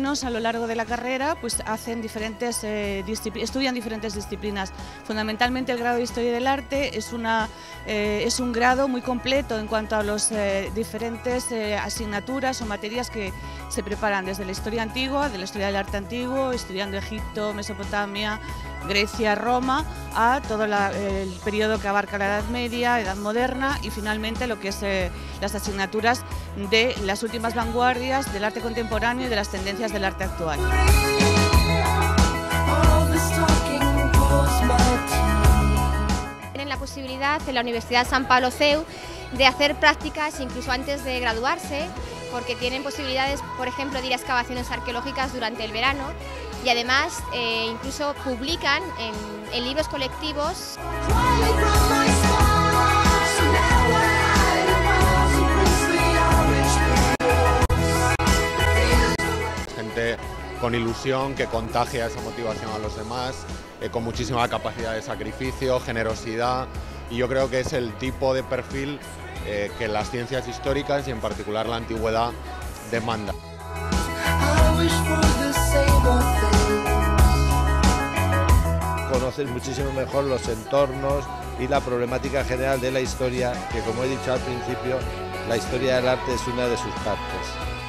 alumnos a lo largo de la carrera pues hacen estudian diferentes disciplinas. Fundamentalmente el grado de Historia del Arte es un grado muy completo en cuanto a las diferentes asignaturas o materias que se preparan desde la historia antigua, de la historia del arte antiguo, estudiando Egipto, Mesopotamia, Grecia, Roma, a todo el periodo que abarca la Edad Media, Edad Moderna y finalmente lo que es las asignaturas de las últimas vanguardias del arte contemporáneo y de las tendencias del arte actual. Tienen la posibilidad en la Universidad San Pablo CEU de hacer prácticas incluso antes de graduarse, porque tienen posibilidades, por ejemplo, de ir a excavaciones arqueológicas durante el verano y además incluso publican en libros colectivos. Gente con ilusión que contagia esa motivación a los demás, con muchísima capacidad de sacrificio, generosidad, y yo creo que es el tipo de perfil que las ciencias históricas y en particular la antigüedad demanda. Conoces muchísimo mejor los entornos y la problemática general de la historia, que como he dicho al principio, la historia del arte es una de sus partes.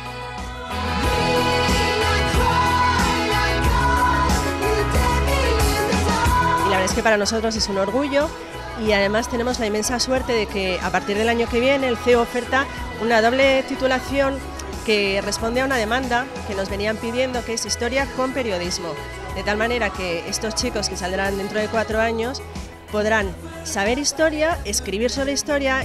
Y la verdad es que para nosotros es un orgullo y además tenemos la inmensa suerte de que a partir del año que viene el CEU oferta una doble titulación que responde a una demanda que nos venían pidiendo, que es Historia con Periodismo. De tal manera que estos chicos que saldrán dentro de 4 años podrán saber historia, escribir sobre historia.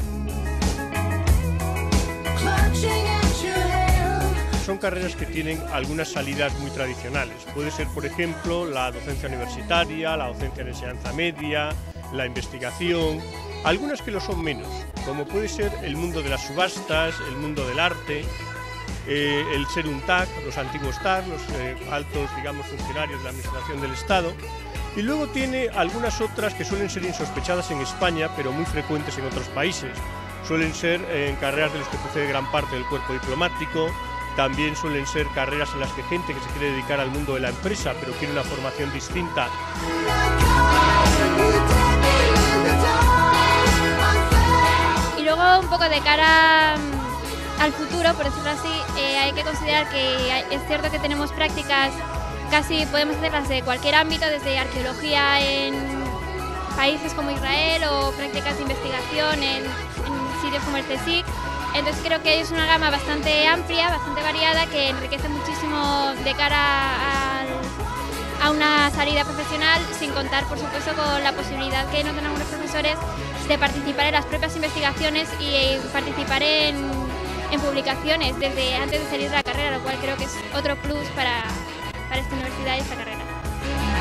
Son carreras que tienen algunas salidas muy tradicionales. Puede ser, por ejemplo, la docencia universitaria, la docencia en enseñanza media, la investigación, algunas que lo son menos, como puede ser el mundo de las subastas, el mundo del arte, el ser un TAC, los antiguos TAC, los altos, digamos, funcionarios de la Administración del Estado. Y luego tiene algunas otras que suelen ser insospechadas en España, pero muy frecuentes en otros países. Suelen ser carreras de las que procede gran parte del cuerpo diplomático. También suelen ser carreras en las que gente que se quiere dedicar al mundo de la empresa, pero quiere una formación distinta. Y luego, un poco de cara al futuro, por decirlo así, hay que considerar que es cierto que tenemos prácticas, casi podemos hacerlas de cualquier ámbito, desde arqueología en países como Israel o prácticas de investigación en sitios como el CSIC. Entonces creo que es una gama bastante amplia, bastante variada, que enriquece muchísimo de cara a una salida profesional, sin contar, por supuesto, con la posibilidad que nos dan algunos profesores de participar en las propias investigaciones y participar en publicaciones desde antes de salir de la carrera, lo cual creo que es otro plus para esta universidad y esta carrera.